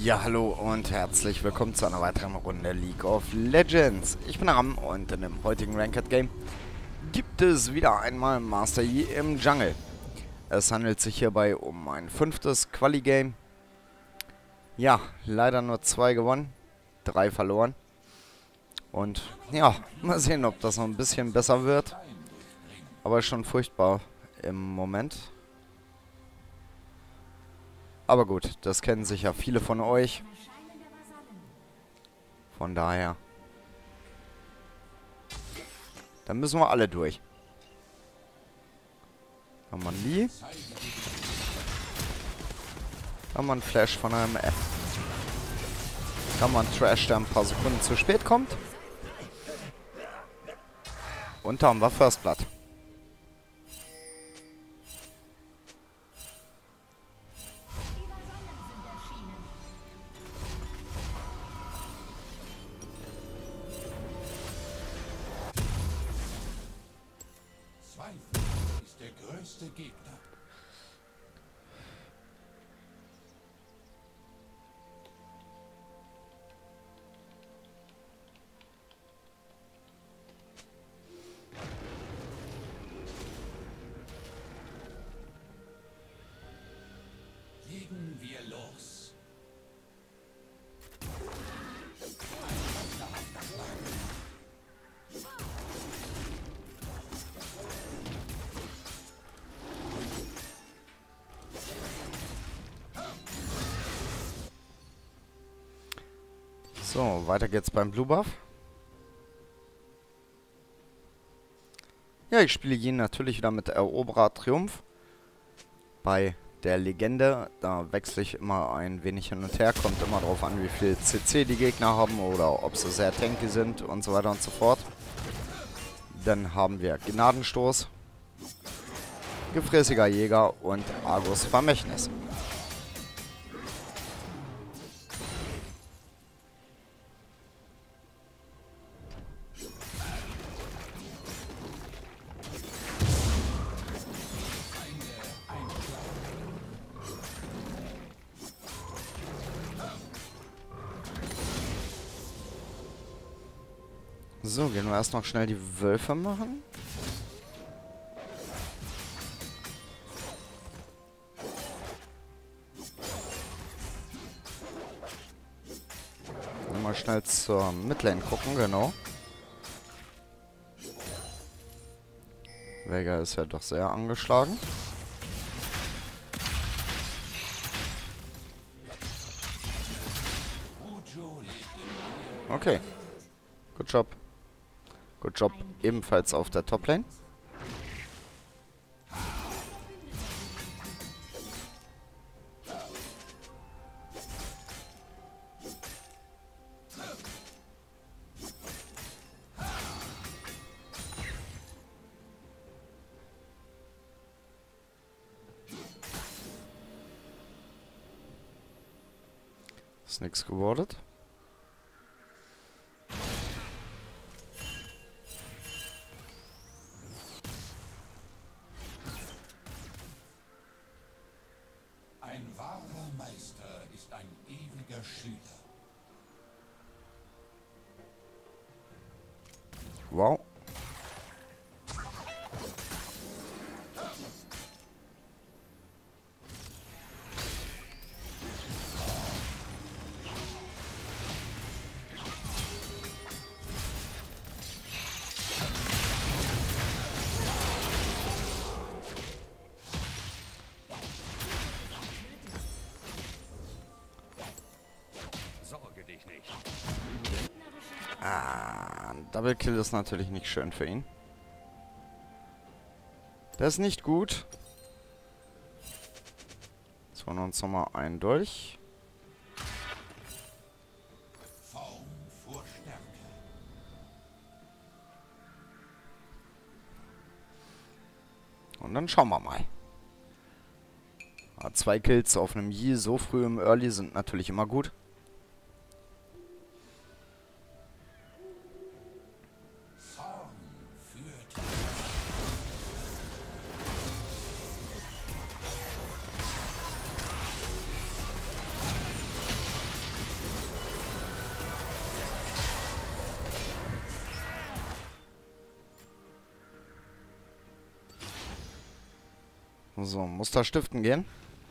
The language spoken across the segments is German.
Ja, hallo und herzlich willkommen zu einer weiteren Runde League of Legends. Ich bin Ram und in dem heutigen Ranked Game gibt es wieder einmal Master Yi im Jungle. Es handelt sich hierbei um ein 5. Quali-Game. Ja, leider nur 2 gewonnen, 3 verloren. Und ja, mal sehen, ob das noch ein bisschen besser wird. Aber schon furchtbar im Moment. Aber gut, das kennen sicher viele von euch. Von daher. Dann müssen wir alle durch. Haben wir einen Lee. Haben wir einen Flash von einem F. Haben wir einen Trash, der ein paar Sekunden zu spät kommt. Und da haben wir First Blood. Ist der größte Gegner. Legen wir los. So, weiter geht's beim Blue Buff. Ja, ich spiele ihn natürlich wieder mit Eroberer Triumph. Bei der Legende, da wechsle ich immer ein wenig hin und her. Kommt immer darauf an, wie viel CC die Gegner haben oder ob sie sehr tanky sind und so weiter und so fort. Dann haben wir Gnadenstoß, Gefräßiger Jäger und Argus Vermächtnis. So, gehen wir erst noch schnell die Wölfe machen. Mal schnell zur Midlane gucken, genau. Vega ist ja doch sehr angeschlagen. Okay. Good job. Good job. Ebenfalls auf der Toplane. Ist nichts gewordet. Ein wahrer Meister ist ein ewiger Schüler. Wow. Sorge dich nicht. Ein Double Kill ist natürlich nicht schön für ihn. Das ist nicht gut. Jetzt holen wir uns nochmal einen durch. Form vor Stärke. Und dann schauen wir mal. 2 Kills auf einem Yi so früh im Early sind natürlich immer gut. Form führt. So, muss da stiften gehen.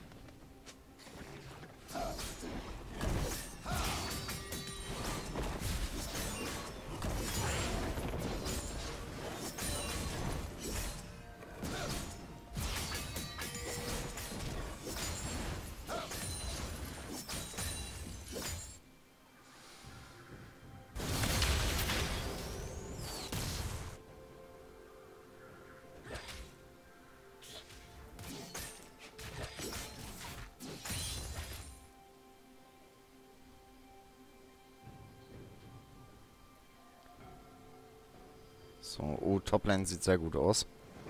So, oh, Toplane sieht sehr gut aus.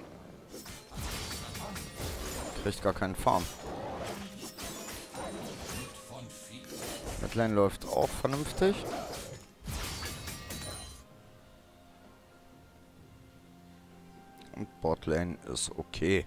Kriegt gar keinen Farm. Midlane läuft auch vernünftig. Und Botlane ist okay.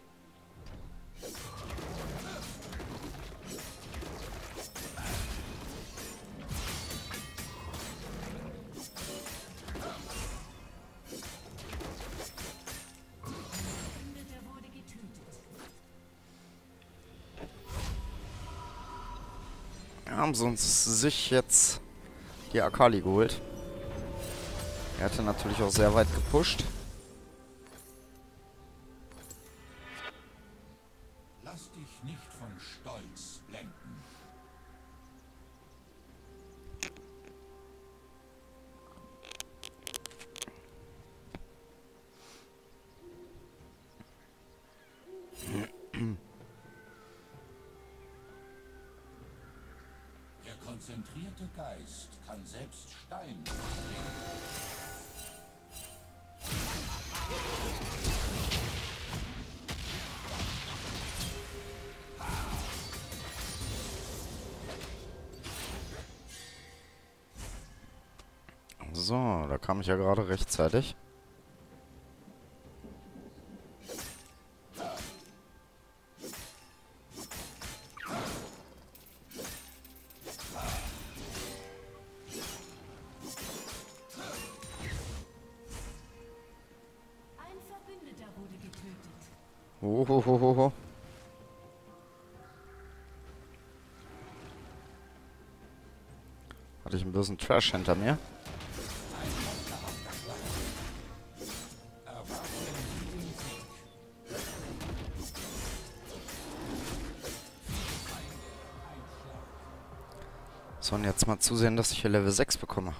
Haben sie uns sich jetzt die Akali geholt. Er hatte natürlich auch sehr weit gepusht. Lass dich nicht von Stolz blenden. Der konzentrierte Geist kann selbst Stein bewegen. So, da kam ich ja gerade rechtzeitig. Ein Verbündeter wurde getötet. Hohohoho. Hatte ich ein bisschen Trash hinter mir. So, und jetzt mal zusehen, dass ich hier Level 6 bekomme.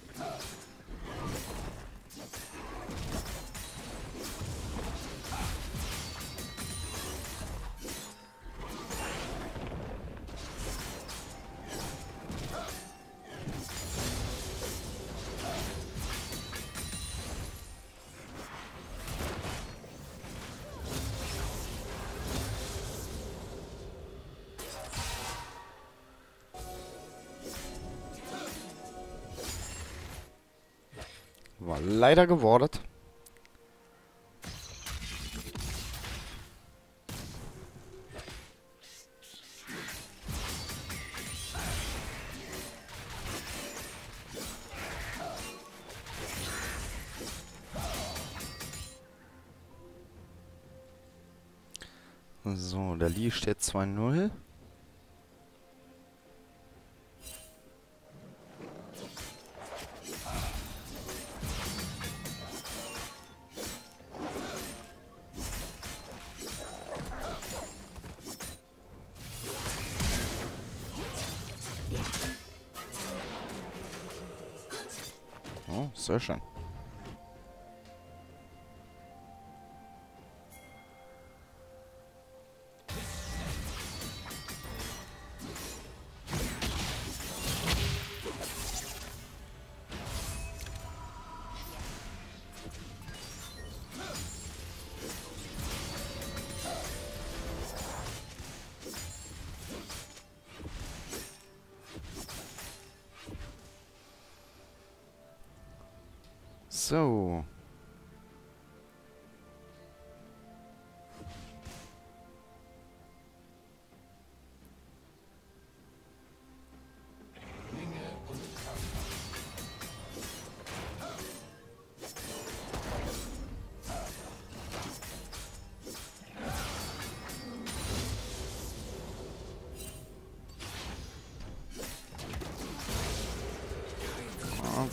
War leider gewordet. So, der Lee steht 2-0. Oh, sehr schön. So.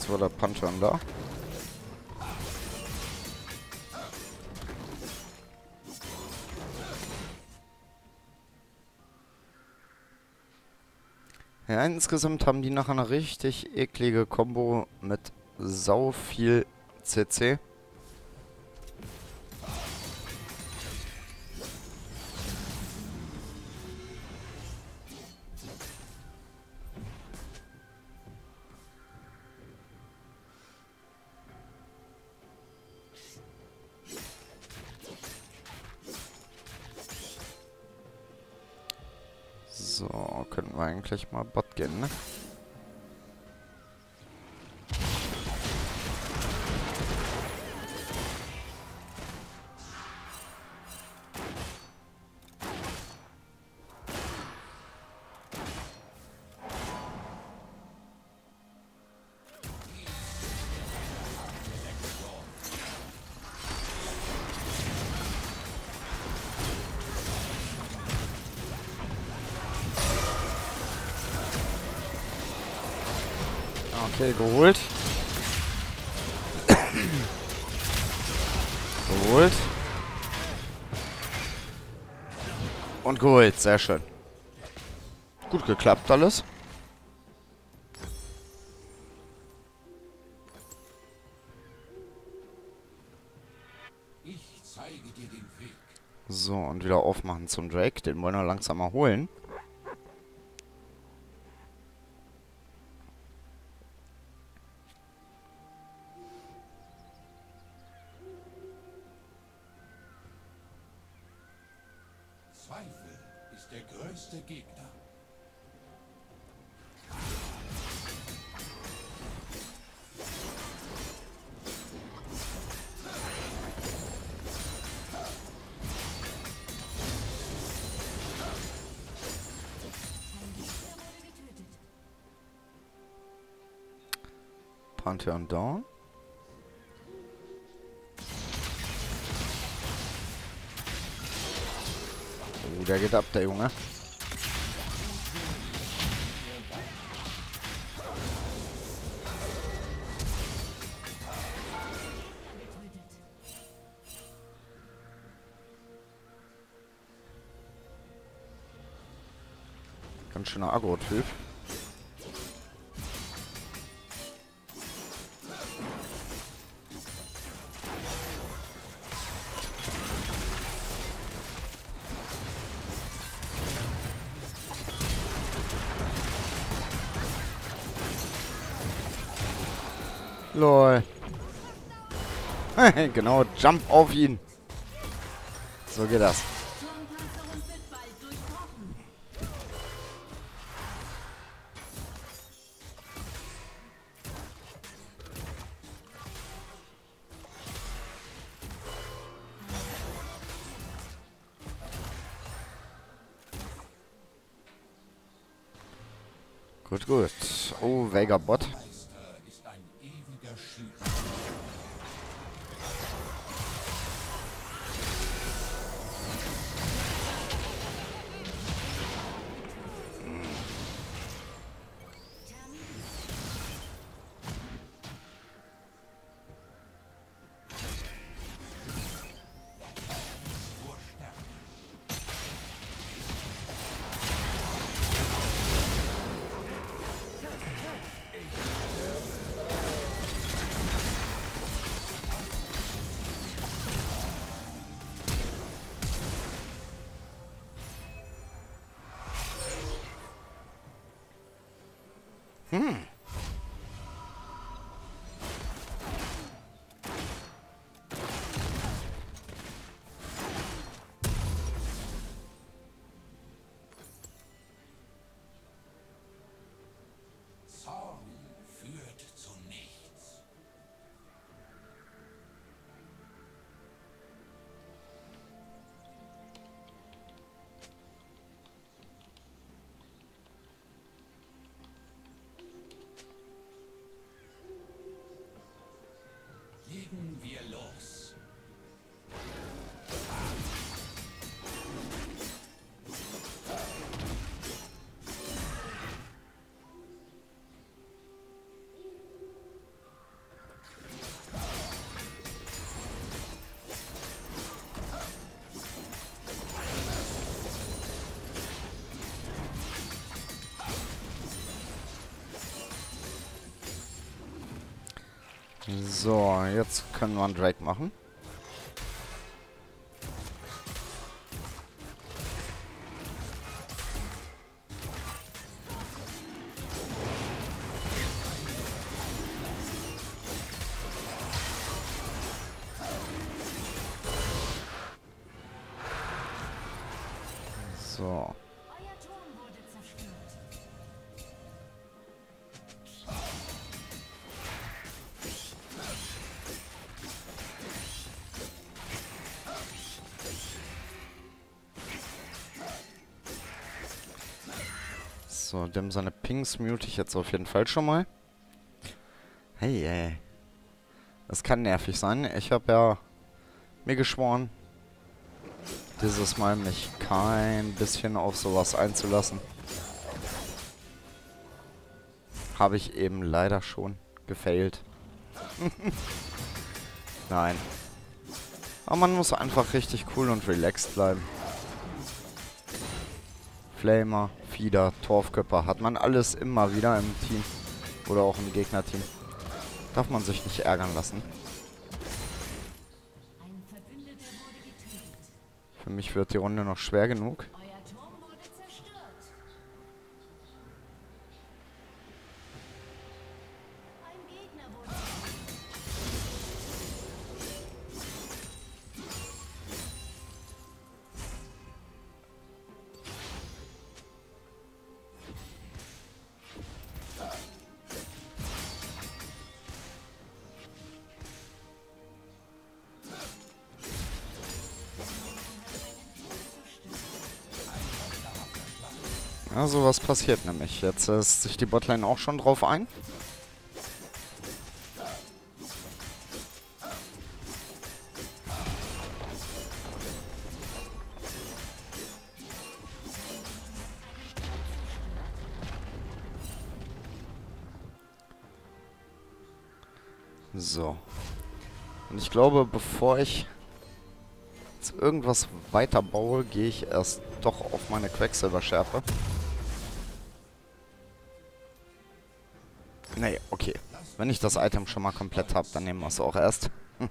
Jetzt war der Pantheon da. Ja, insgesamt haben die nachher eine richtig eklige Combo mit sau viel CC. So, könnten wir eigentlich mal Bot gehen, ne? Okay, geholt. Geholt. Und geholt, sehr schön. Gut geklappt alles. Ich zeige dir den Weg. So, und wieder aufmachen zum Drake. Den wollen wir langsam mal holen. Zweifel ist der größte Gegner. Pantheon down. Oh, der geht ab, der Junge. Ganz schöner Agro-Typ. Lol. Genau, jump auf ihn. So geht das. Turmpanzerung wird bald durchbrochen. Gut, gut. Oh, Vega Bot. Meister ist ein ewiger Schüler. Zorn führt zu nichts. So, jetzt können wir einen Drake machen. So. Euer Turm wurde zerstört. So, dem seine Pings mute ich jetzt auf jeden Fall schon mal. Hey, ey. Das kann nervig sein. Ich habe ja mir geschworen, dieses Mal mich kein bisschen auf sowas einzulassen. Habe ich eben leider schon gefailt. Nein. Aber man muss einfach richtig cool und relaxed bleiben. Flamer, Feeder, Torfköpfer. Hat man alles immer wieder im Team. Oder auch im Gegnerteam. Darf man sich nicht ärgern lassen. Ein Verbündeter wurde getötet. Für mich wird die Runde noch schwer genug. Euer Turm wurde zerstört. Ein Gegner wurde Ja, sowas passiert nämlich. Jetzt ist sich die Botlane auch schon drauf ein. So. Und ich glaube, bevor ich jetzt irgendwas weiter baue, gehe ich erst doch auf meine Quecksilberschärfe. Nee, okay. Wenn ich das Item schon mal komplett habe, dann nehmen wir es auch erst.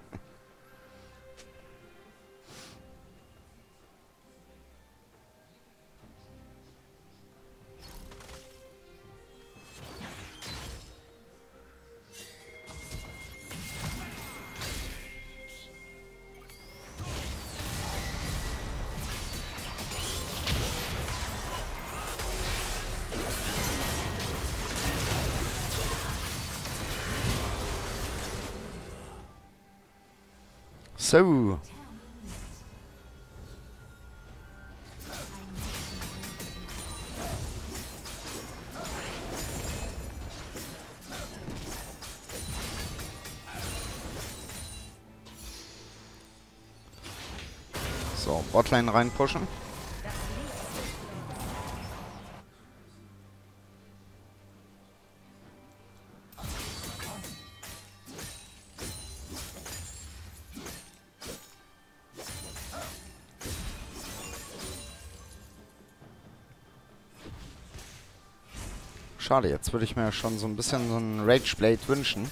So. So, Botlane reinpushen. Schade, jetzt würde ich mir schon so ein bisschen so ein Rageblade wünschen.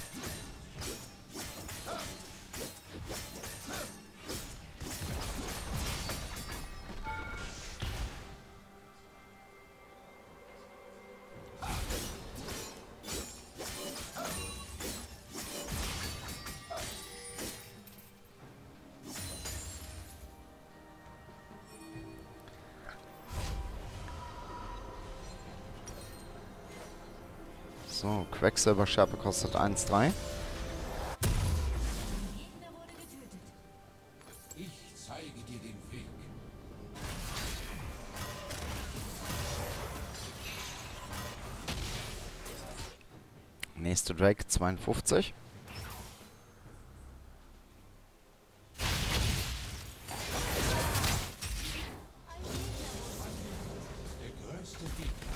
So, Quecksilberschärpe kostet 1,3. Ein Gegner wurde getötet. Ich zeige dir den Weg. Nächste Drake 52. Der größte Gegner.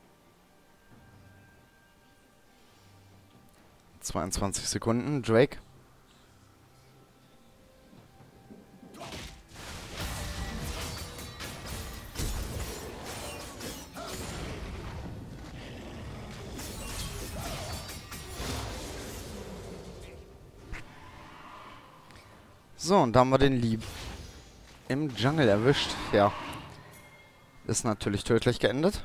(22 Sekunden). Drake. So, und da haben wir den Lieb im Jungle erwischt. Ja. Ist natürlich tödlich geendet.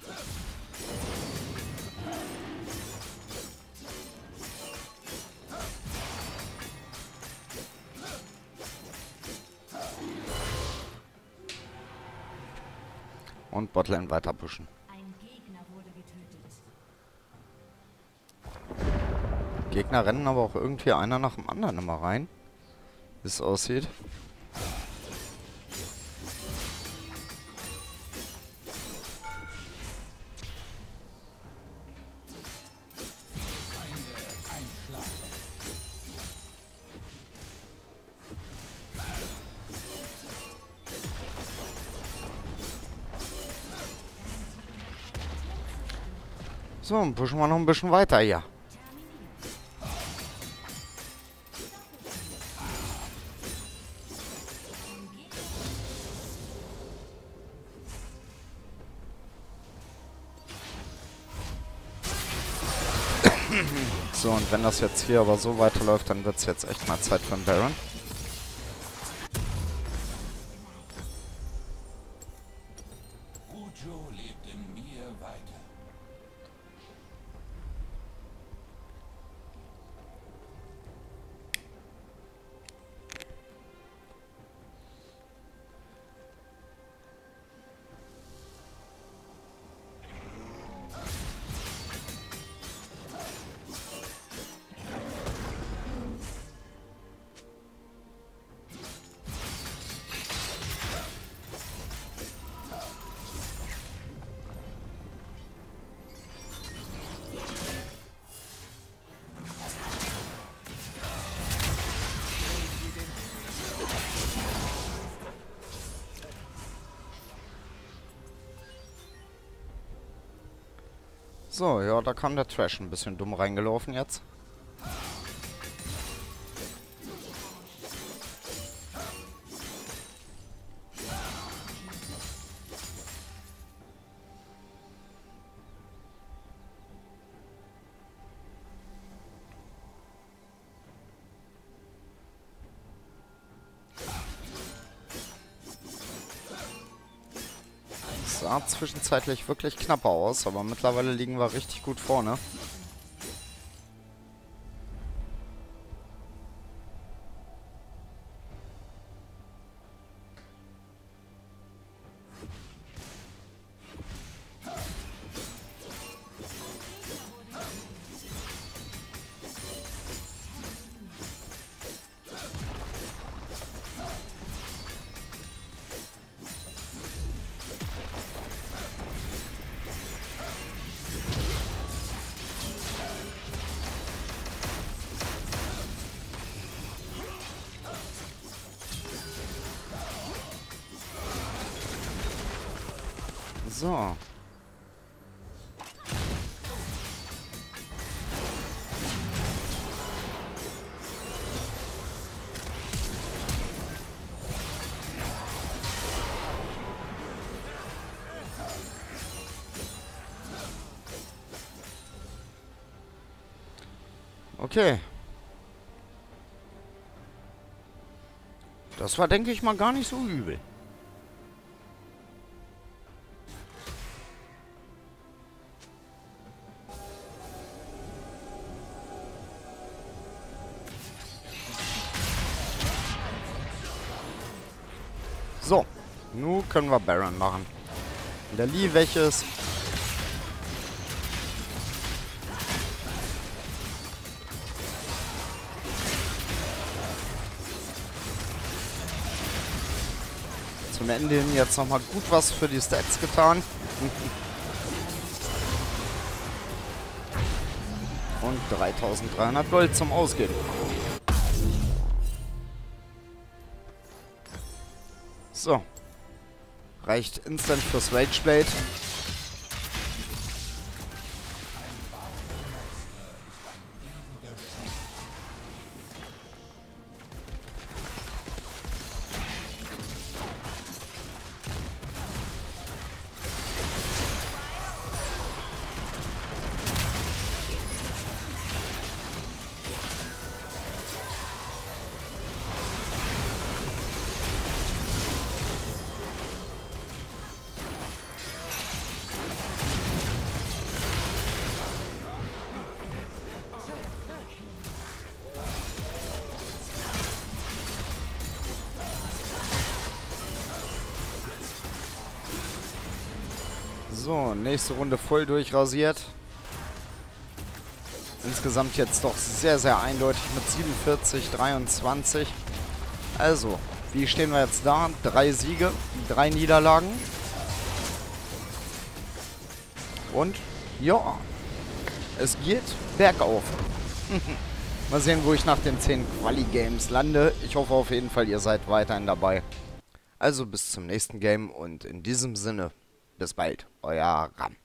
Und Botlane weiter pushen. Ein Gegner wurde getötet. Gegner rennen aber auch irgendwie einer nach dem anderen immer rein. Wie es aussieht. So, und pushen wir noch ein bisschen weiter hier. So, und wenn das jetzt hier aber so weiterläuft, dann wird es jetzt echt mal Zeit für einen Baron. Ujo lebt in mir weiter. So, ja, da kam der Trash ein bisschen dumm reingelaufen jetzt. Sah zwischenzeitlich wirklich knapper aus, aber mittlerweile liegen wir richtig gut vorne. So. Okay. Das war, denke ich mal, gar nicht so übel. So, nun können wir Baron machen. Wenn der Lee weg ist. Zum Ende hin jetzt nochmal gut was für die Stats getan. Und 3300 Gold zum Ausgeben. So. Reicht instant fürs Rageblade. So, nächste Runde voll durchrasiert. Insgesamt jetzt doch sehr, sehr eindeutig mit 47, 23. Also, wie stehen wir jetzt da? 3 Siege, 3 Niederlagen. Und, ja, es geht bergauf. Mal sehen, wo ich nach den 10 Quali-Games lande. Ich hoffe auf jeden Fall, ihr seid weiterhin dabei. Also bis zum nächsten Game und in diesem Sinne, bis bald, euer Ram.